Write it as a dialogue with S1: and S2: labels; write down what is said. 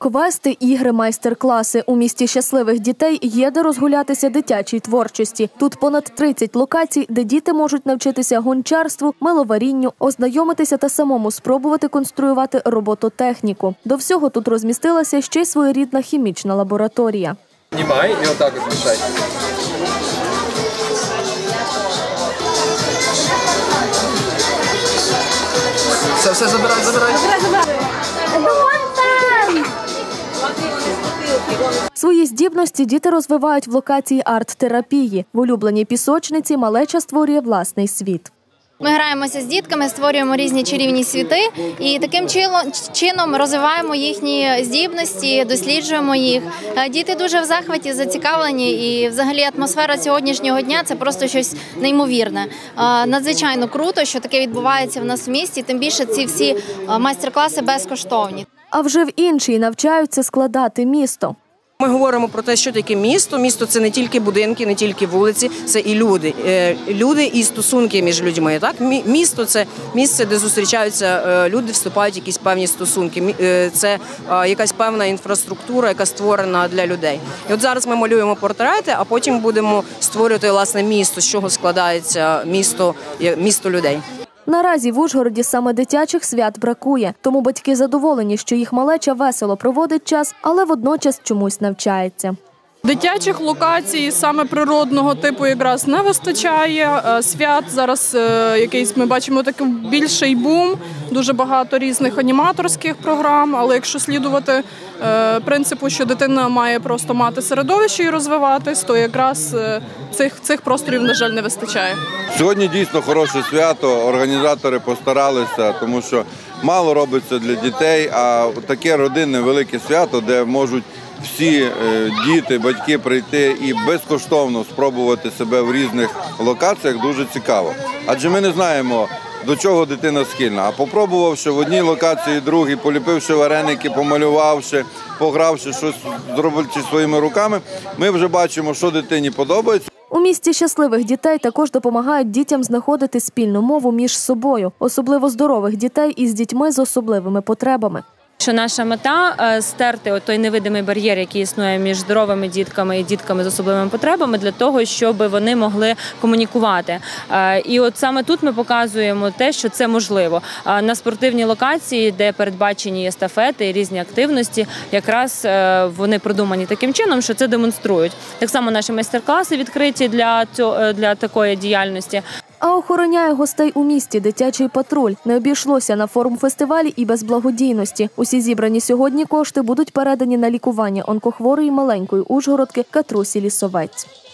S1: Квести, ігри, майстер-класи. У місті щасливих дітей є де розгулятися дитячій творчості. Тут понад 30 локацій, де діти можуть навчитися гончарству, миловарінню, ознайомитися та самому спробувати конструювати робототехніку. До всього тут розмістилася ще й своєрідна хімічна лабораторія.
S2: Знімай і отак от мішай. Все, забирай.
S1: Свої здібності діти розвивають в локації арт-терапії. В улюбленій пісочниці малеча створює власний світ.
S3: Ми граємося з дітками, створюємо різні чарівні світи і таким чином розвиваємо їхні здібності, досліджуємо їх. Діти дуже в захваті, зацікавлені і взагалі атмосфера сьогоднішнього дня – це просто щось неймовірне. Надзвичайно круто, що таке відбувається в нас в місті, тим більше ці всі майстер-класи безкоштовні.
S1: А вже в іншій навчаються складати місто.
S4: Ми говоримо про те, що таке місто. Місто – це не тільки будинки, не тільки вулиці, це і люди. Люди і стосунки між людьми. Так? Місто – це місце, де зустрічаються люди, вступають в якісь певні стосунки. Це якась певна інфраструктура, яка створена для людей. І от зараз ми малюємо портрети, а потім будемо створювати, власне, місто, з чого складається місто людей.
S1: Наразі в Ужгороді саме дитячих свят бракує, тому батьки задоволені, що їх малеча весело проводить час, але водночас чомусь навчається.
S5: Дитячих локацій саме природного типу якраз не вистачає. Свят зараз якийсь ми бачимо такий більший бум, дуже багато різних аніматорських програм, але якщо слідувати принципу, що дитина має просто мати середовище і розвиватись, то якраз цих просторів, на жаль, не вистачає.
S6: Сьогодні дійсно хороше свято, організатори постаралися, тому що мало робиться для дітей, а таке родинне велике свято, де можуть всі діти, батьки прийти і безкоштовно спробувати себе в різних локаціях, дуже цікаво. Адже ми не знаємо, до чого дитина схильна. А попробувавши в одній локації, другій, поліпивши вареники, помалювавши, погравши щось, зробивши своїми руками, ми вже бачимо, що дитині подобається.
S1: У місті щасливих дітей також допомагають дітям знаходити спільну мову між собою, особливо здорових дітей із дітьми з особливими потребами.
S7: Що наша мета – стерти той невидимий бар'єр, який існує між здоровими дітками і дітками з особливими потребами, для того, щоб вони могли комунікувати. І от саме тут ми показуємо те, що це можливо. На спортивній локації, де передбачені естафети і різні активності, якраз вони продумані таким чином, що це демонструють. Так само наші майстер-класи відкриті для такої діяльності.
S1: А охороняє гостей у місті дитячий патруль. Не обійшлося на форум-фестивалі і без благодійності. Усі зібрані сьогодні кошти будуть передані на лікування онкохворої маленької ужгородки Катрусі Лісовець.